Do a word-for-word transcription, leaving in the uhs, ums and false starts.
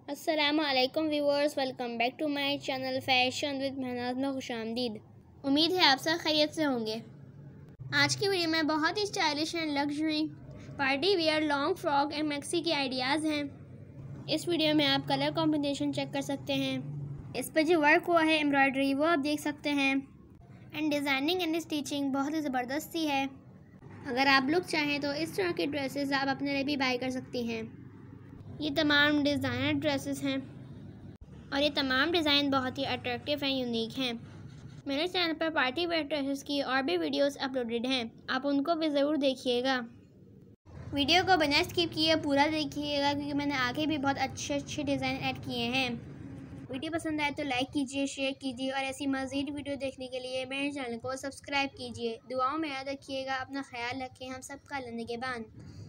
अस्सलामु अलैकुम viewers, welcome back to my channel fashion with Mahnaz में खुशामदीद। उम्मीद है आप सब खैरियत से होंगे। आज की वीडियो में बहुत ही stylish and luxury party wear long frock and maxi के आइडियाज़ हैं। इस वीडियो में आप कलर कॉम्बिनेशन चेक कर सकते हैं। इस पर जो वर्क हुआ है एम्ब्रॉयडरी वो आप देख सकते हैं। एंड डिज़ाइनिंग एंड स्टिचिंग बहुत ही ज़बरदस्त सी है। अगर आप लोग चाहें तो इस तरह की ड्रेसेस आप अपने लिए भी बाय कर सकती हैं। ये तमाम डिज़ाइनर ड्रेसेस हैं और ये तमाम डिज़ाइन बहुत ही अट्रैक्टिव हैं, यूनिक हैं। मेरे चैनल पर पार्टी वेयर ड्रेसेस की और भी वीडियोस अपलोडेड हैं, आप उनको भी ज़रूर देखिएगा। वीडियो को बिना स्किप किए पूरा देखिएगा क्योंकि मैंने आगे भी बहुत अच्छे अच्छे डिज़ाइन ऐड किए हैं। वीडियो पसंद आए तो लाइक कीजिए, शेयर कीजिए और ऐसी मज़ीद वीडियो देखने के लिए मेरे चैनल को सब्सक्राइब कीजिए। दुआओं में याद रखिएगा। अपना ख्याल रखें। हम सबका अल्लाह के बाद।